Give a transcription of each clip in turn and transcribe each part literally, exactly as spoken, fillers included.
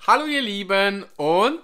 Hallo ihr Lieben und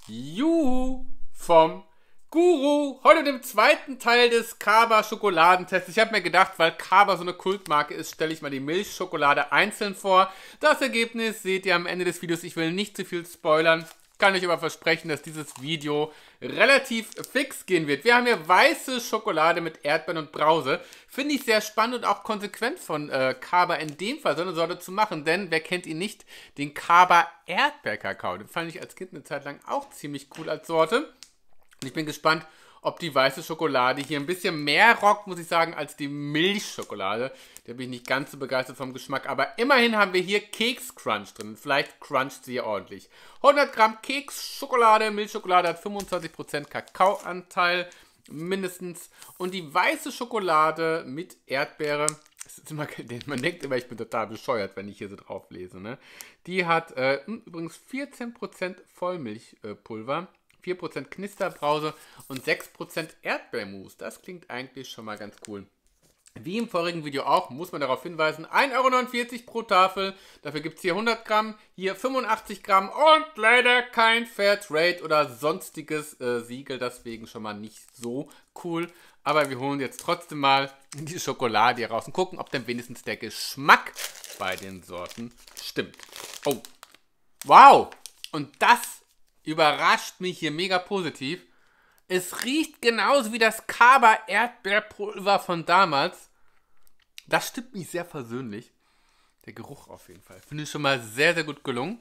Juhu vom Guru. Heute mit dem zweiten Teil des Kaba Schokoladentests. Ich habe mir gedacht, weil Kaba so eine Kultmarke ist, stelle ich mal die Milchschokolade einzeln vor. Das Ergebnis seht ihr am Ende des Videos. Ich will nicht zu viel spoilern. Kann euch aber versprechen, dass dieses Video relativ fix gehen wird. Wir haben hier weiße Schokolade mit Erdbeeren und Brause. Finde ich sehr spannend und auch konsequent von äh, Kaba in dem Fall so eine Sorte zu machen. Denn, wer kennt ihn nicht, den Kaba Erdbeerkakao. Den fand ich als Kind eine Zeit lang auch ziemlich cool als Sorte. Und ich bin gespannt, ob die weiße Schokolade hier ein bisschen mehr rockt, muss ich sagen, als die Milchschokolade. Da bin ich nicht ganz so begeistert vom Geschmack. Aber immerhin haben wir hier Keks-Crunch drin. Vielleicht cruncht sie ordentlich. hundert Gramm Keks-Schokolade. Milchschokolade hat fünfundzwanzig Prozent Kakaoanteil mindestens. Und die weiße Schokolade mit Erdbeere. Das ist immer, man denkt immer, ich bin total bescheuert, wenn ich hier so drauf lese. Ne? Die hat äh, übrigens vierzehn Prozent Vollmilchpulver. vier Prozent Knisterbrause und sechs Prozent Erdbeermus. Das klingt eigentlich schon mal ganz cool. Wie im vorigen Video auch, muss man darauf hinweisen, ein Euro neunundvierzig pro Tafel. Dafür gibt es hier hundert Gramm, hier fünfundachtzig Gramm und leider kein Fairtrade oder sonstiges äh, Siegel. Deswegen schon mal nicht so cool. Aber wir holen jetzt trotzdem mal die Schokolade hier raus und gucken, ob dann wenigstens der Geschmack bei den Sorten stimmt. Oh, wow! Und das überrascht mich hier mega positiv. Es riecht genauso wie das Kaba Erdbeerpulver von damals. Das stimmt mich sehr versöhnlich. Der Geruch auf jeden Fall. Finde ich schon mal sehr, sehr gut gelungen.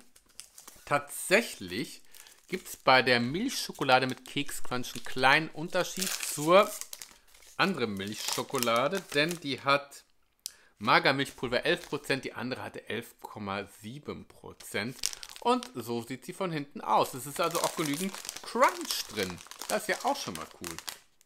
Tatsächlich gibt es bei der Milchschokolade mit Keks-Crunch einen kleinen Unterschied zur anderen Milchschokolade. Denn die hat Magermilchpulver elf Prozent, die andere hatte elf Komma sieben Prozent. Und so sieht sie von hinten aus. Es ist also auch genügend Crunch drin. Das ist ja auch schon mal cool.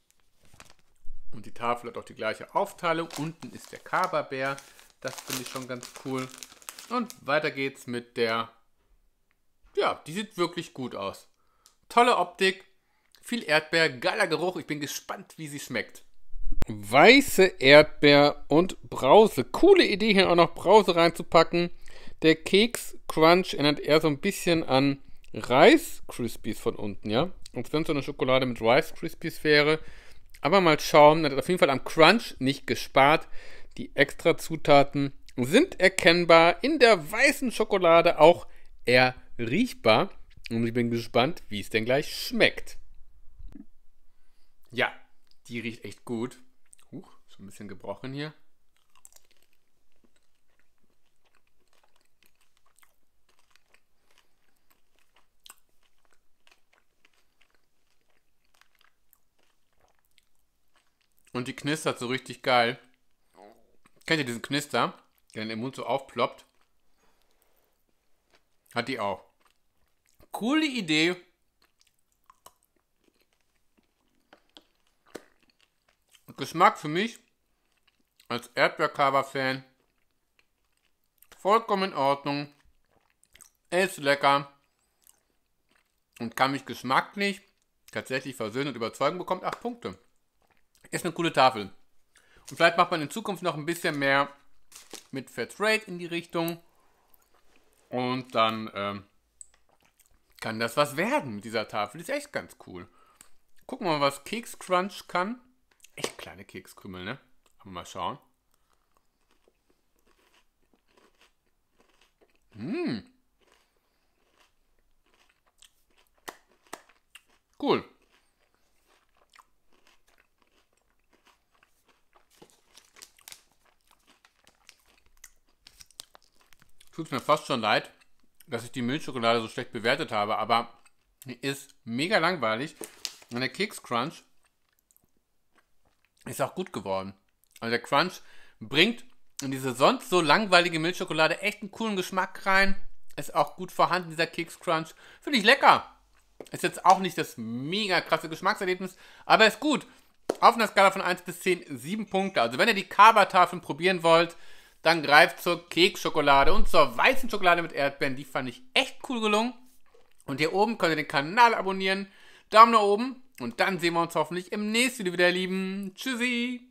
Und die Tafel hat auch die gleiche Aufteilung. Unten ist der Kaba-Bär. Das finde ich schon ganz cool. Und weiter geht's mit der... Ja, die sieht wirklich gut aus. Tolle Optik. Viel Erdbeer, geiler Geruch. Ich bin gespannt, wie sie schmeckt. Weiße Erdbeer und Brause. Coole Idee, hier auch noch Brause reinzupacken. Der Keks-Crunch erinnert eher so ein bisschen an Rice Krispies von unten, ja. Als wenn es so eine Schokolade mit Rice Krispies wäre. Aber mal schauen, er hat auf jeden Fall am Crunch nicht gespart. Die extra Zutaten sind erkennbar in der weißen Schokolade auch eher riechbar. Und ich bin gespannt, wie es denn gleich schmeckt. Ja, die riecht echt gut. Huch, schon ein bisschen gebrochen hier. Und die knistert so richtig geil. Kennt ihr diesen Knister, der in den Mund so aufploppt? Hat die auch. Coole Idee. Geschmack für mich als Erdbeer-Kaba-Fan vollkommen in Ordnung. Ist lecker und kann mich geschmacklich tatsächlich versöhnen und überzeugen, bekommt acht Punkte. Ist eine coole Tafel. Und vielleicht macht man in Zukunft noch ein bisschen mehr mit Fairtrade in die Richtung. Und dann ähm, kann das was werden mit dieser Tafel. Ist echt ganz cool. Gucken wir mal, was Keks-Crunch kann. Echt kleine Kekskrümel, ne? Aber mal schauen. Mmh. Cool. Tut mir fast schon leid, dass ich die Milchschokolade so schlecht bewertet habe, aber die ist mega langweilig. Und der Keks-Crunch ist auch gut geworden. Also der Crunch bringt in diese sonst so langweilige Milchschokolade echt einen coolen Geschmack rein. Ist auch gut vorhanden, dieser Keks-Crunch. Finde ich lecker. Ist jetzt auch nicht das mega krasse Geschmackserlebnis, aber ist gut. Auf einer Skala von eins bis zehn, sieben Punkte. Also wenn ihr die Kaba-Tafeln probieren wollt, dann greift zur Keksschokolade und zur weißen Schokolade mit Erdbeeren. Die fand ich echt cool gelungen. Und hier oben könnt ihr den Kanal abonnieren. Daumen nach oben. Und dann sehen wir uns hoffentlich im nächsten Video wieder, ihr Lieben. Tschüssi!